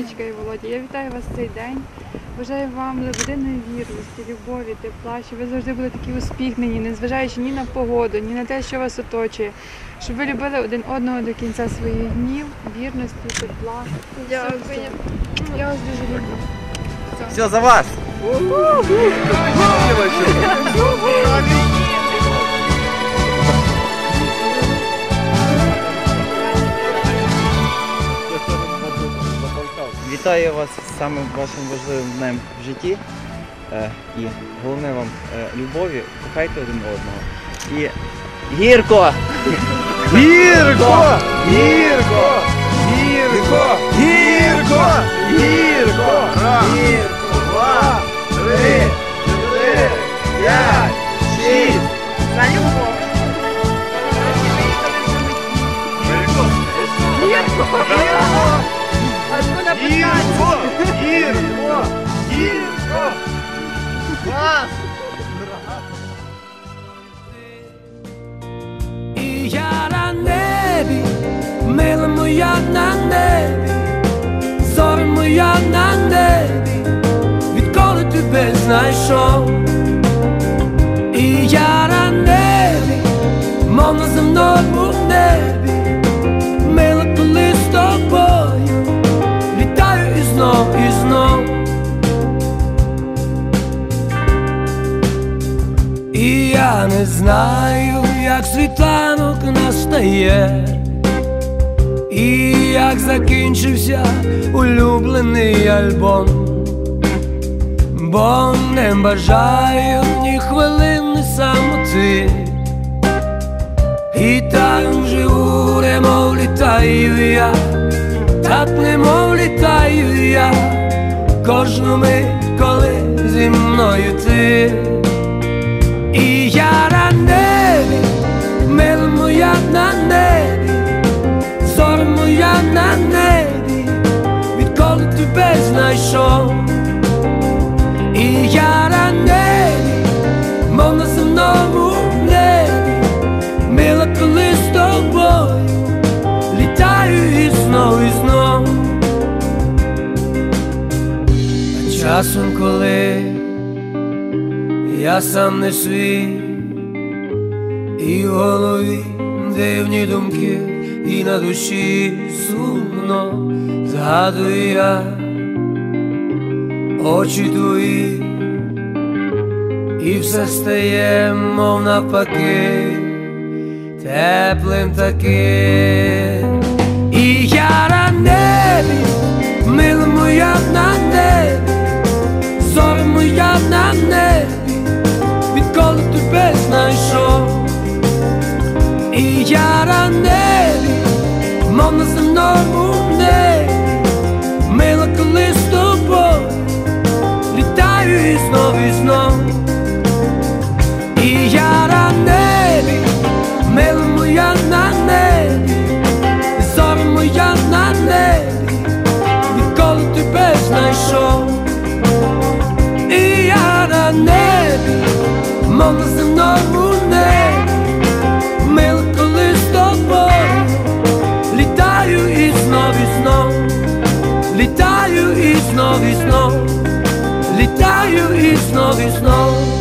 Анічка і Володя, я вітаю вас в цей день. Бажаю вам лебединої вірності, любові, тепла, щоб ви завжди були такі усміхнені, незважаючи ні на погоду, ні на те, що вас оточує. Щоб ви любили один одного до кінця своїх днів, вірності, тепла. Дякую. Я вас дуже люблю. Все за вас! Вітаю вас з самим вашим важливим днем в житті. І головне вам любові, кохайте один одного. І гірко! Гірко! Гірко! Гірко! Гірко! Гірко! Гірко! 2, 3, 4, 5, 6. За любов! Гірко! Гірко! Гірко! Гірко! Гірко! Раз! І я на небі, мила моя на небі, зоря моя на небі, відколи тебе знайшов. І я на небі, мов на земному небі, мила, коли з тобою літаю і знов, і знов. І я не знаю, як світанок настає, і як закінчився улюблений альбом, бо не бажаю ні хвилини самоти. І так живу, немов літаю я, так немов літаю я, кожну мить, коли зі мною ти. І я на небі, мила моя на небі, зоря моя на небі, відколи тебе знайшов. І я на небі, мов на земному небі, мила, коли з тобою літаю і знов, і знов. А часом, коли я сам не свій, і в голові дивні думки, і на душі сумно, згадую я очі твої, і все стає, мов навпаки, теплим таким. І я на небі, мила моя на небі, зоря моя на небі, відколи тебе знайшов. І я на небі, мов на земному небі, мила, коли з тобою літаю і знов, і знов. І я на небі, мила моя на небі, зоря моя на небі, відколи тебе знайшов. І я на небі, мов на земному небі, мила, коли з тобою літаю і знов, і знов, літаю і знов, і знов, літаю і знов, і знов.